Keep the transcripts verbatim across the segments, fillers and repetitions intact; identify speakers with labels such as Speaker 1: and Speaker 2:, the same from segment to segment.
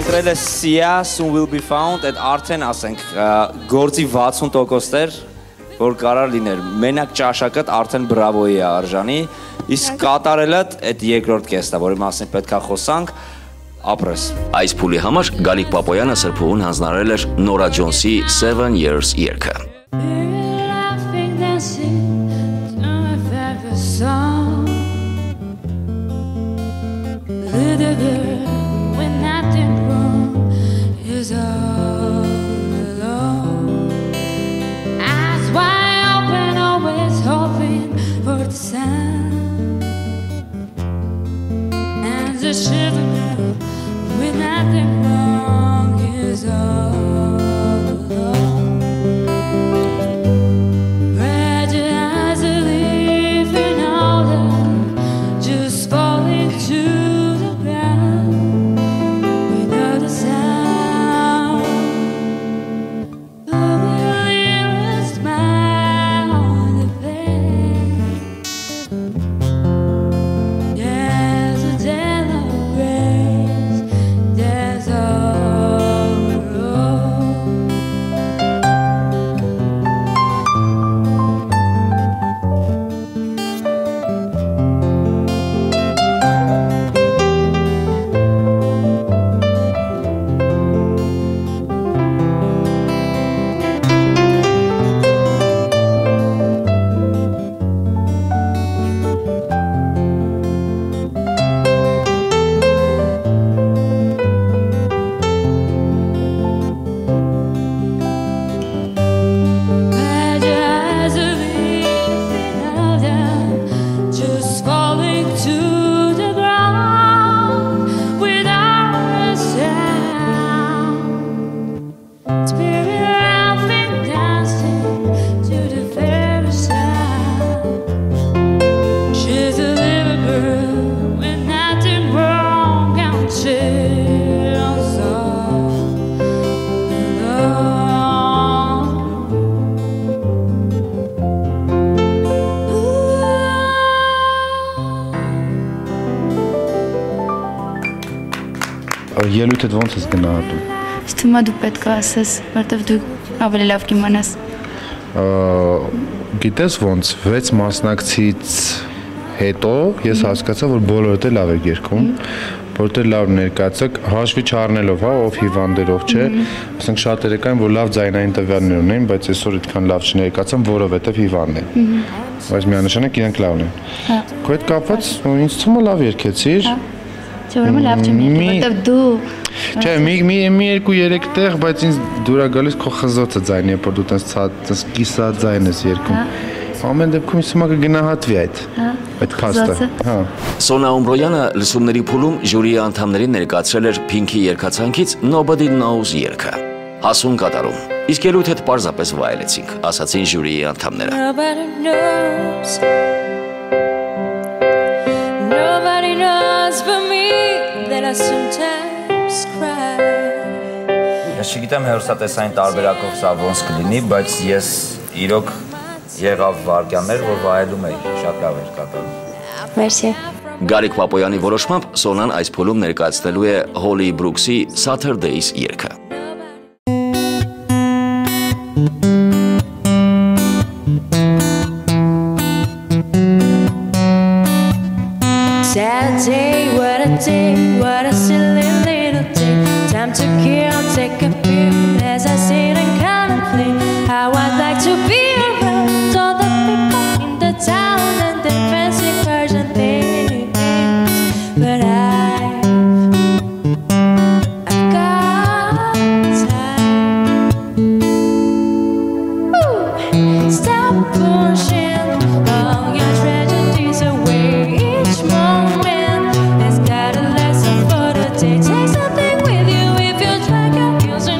Speaker 1: ընտրել է Sia, Soon Will Be Found, այդ արդեն ասենք գործի վաթսուն տոկոսներ, որ կարող լիներ, մենակ ճաշակդ արդեն բրավոյի է արժանի, իսկ կատարելդ այդ երկրորդ կեսն է, որի մասին պետք է խոսանք, ապրես։
Speaker 2: Այս փուլի համար Գալիկ Պապոյանը սրբուհուն հանձնարարել էր Նորա Ջոնսի Seven Years երգը։
Speaker 3: Ելույթդ ոնց ես գնահատում։
Speaker 4: Թվում է դու պետք է ասես, որտեվ դու ավելի լավ կիմանաս։
Speaker 3: Գիտես ոնց, վեց մասնակցից հետո ես հասկացա, որ բոլորդ է լավ եք երգում, որտեղ լավ ներկայացեք, հաշվի չառնելով, հա, ով հիվանդերով չէ, ասենք շատերը կային, որ լավ ձայնային տվյալներ ունեն, բայց այսօր այդքան լավ չներկայացան, որովհետև հիվանդ են։ Բայց միանշանակ իրենք լավն են։ Քո հետ կապված ինձ թվում է լավ երգեցիր։
Speaker 4: Չէ, ուրեմն լավ չեմ երգի, որտեվ դու
Speaker 3: Չէ, մի մի մի երկու երեք տեղ, բայց ինձ դուր է գալիս քո խզոցը ձայնի, երբ որ դու տես տես կիսա ձայն ես երգում։ Ամեն դեպքում ինձ թվում է կգնահատվի այդ։ Այդ փաստը։ Հա։
Speaker 2: Սոնա Ումբրոյանը լսումների փուլում ժյուրիի անդամներին ներկայացրել էր Pink-ի երգացանկից Nobody Knows երգը։ Հասուն կատարում։ Իսկ ելույթ հետ պարզապես վայելեցինք, ասացին ժյուրիի անդամները։
Speaker 5: Nobody knows. Nobody knows but me that I sometimes cry.
Speaker 1: Ես չգիտեմ հերոսատեսային տարբերակով սա ոնց կլինի, բայց ես իրոք եղավ վարկյաններ, որ վայելում էի, շատ լավ էր կատարում։
Speaker 5: Մերսի։
Speaker 2: Գալիկ Պապոյանի որոշմամբ Սոնան այս փուլում ներկայացնելու է Հոլի Բրուքսի Saturdays երգը։
Speaker 5: Saturday, what a day, what a silly little day. Time to kill, take a pill as I sit and contemplate how I'd like to be around all the people in the town and the fancy cars and things. But I've, I've got time. Ooh, stop pushing all your tragedies away. Each moment has got a lesson for the day. Take something with you if you try confusing.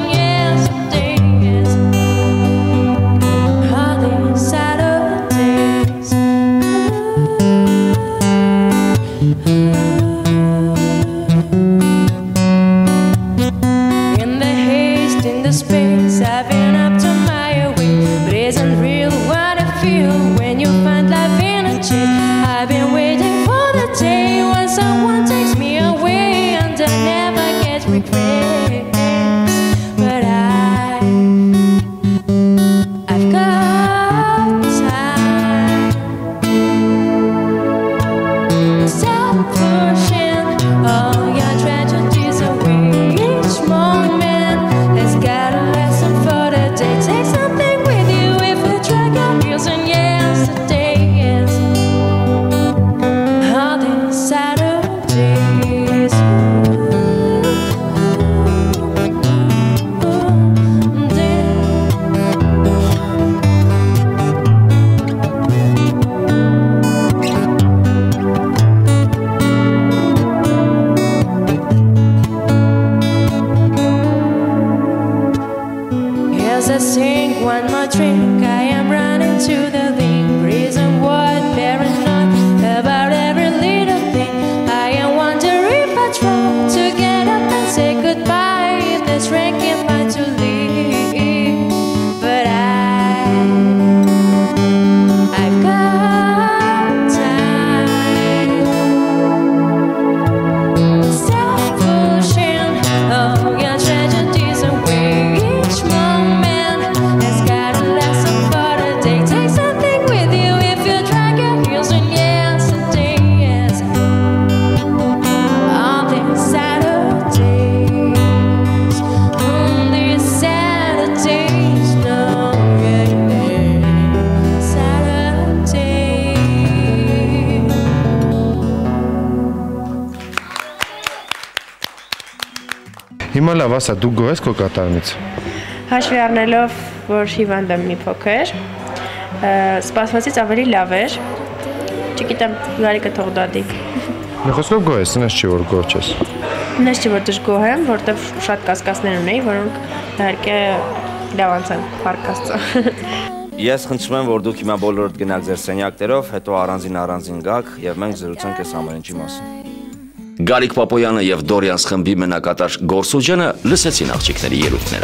Speaker 5: drink. I am running to the deep reason what paranoid about every little thing. I am wondering if I try to get up and say goodbye, if the strength can find to leave. But I, I've got time. Stop pushing all your tragedies away. Each moment has got a lesson for the day. Take something with you if you drag your heels in yesterdays. On these Saturdays, on these Saturdays, no, yeah, yeah, Saturdays.
Speaker 3: Հիմա լավ, ասա, դու գոհ ես քո կատարումից։
Speaker 6: Հաշվի առնելով, որ հիվանդ եմ մի փոքր, սպասվածից ավելի լավ էր։ Չգիտեմ, Գարիկը թող դատի։
Speaker 3: Մի խոսքով գոհ ես, ինձ չի որ գոհ չես։
Speaker 6: Ինձ չի որ դժգոհ եմ, որտեվ շատ կասկածներ ունեի, որոնք իհարկե լավ անցան, փառք Աստծո։
Speaker 1: Ես խնդրում եմ, որ դուք հիմա բոլորդ գնաք ձեր սենյակներով, հետո առանձին առանձին գաք եւ մենք զրուցենք այս ամեն ինչի մասին։
Speaker 2: Գարիկ Պապոյանը եւ Դորյանս խմբի մենակատար Գորսուջանը լսեցին աղջիկների ելույթները։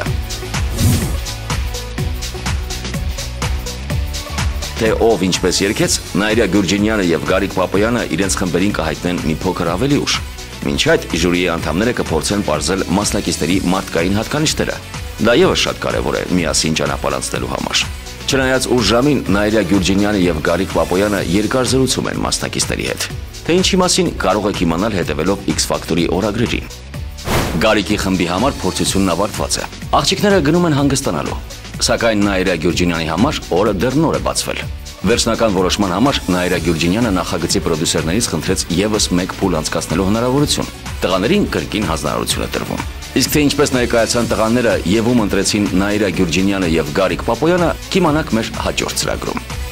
Speaker 2: Թե ով ինչպես երգեց, Նաիրյա Գյուրջինյանը եւ Գարիկ Պապոյանը իրենց խմբերին կհայտնեն մի փոքր ավելի ուշ։ Մինչ այդ ժյուրիի անդամները կփորձեն պարզել մասնակիցների մարդկային հատկանիշները։ Դա եւս շատ կարեւոր է միասին ճանապարհ անցնելու համար։ Չնայած ուշ ժամին Նաիրյա Գյուրջինյանը եւ Գարիկ Պապոյանը երկար զրուցում են մասնակիցների հետ։ Թե ինչի մասին կարող եք իմանալ հետևելով X Factor-ի օրագրերին։ Գարիկի խմբի համար փորձությունն ավարտված է։ Աղջիկները գնում են հանգստանալու, սակայն Նաիրյա Գյուրջինյանի համար օրը դեռ նոր է բացվել։ Վերջնական որոշման համար Նաիրյա Գյուրջինյանը նախագծի պրոդյուսերներից խնդրեց եւս մեկ փուլ անցկացնելու հնարավորություն։ Տղաներին կրկին հանձնարարություն է տրվում։ Իսկ թե ինչպես ներկայացան տղաները եւ ում ընտրեցին Նաիրյա Գյուրջինյանը եւ Գարիկ Պապոյանը, կիմանաք մեր հաջորդ ծրագրում։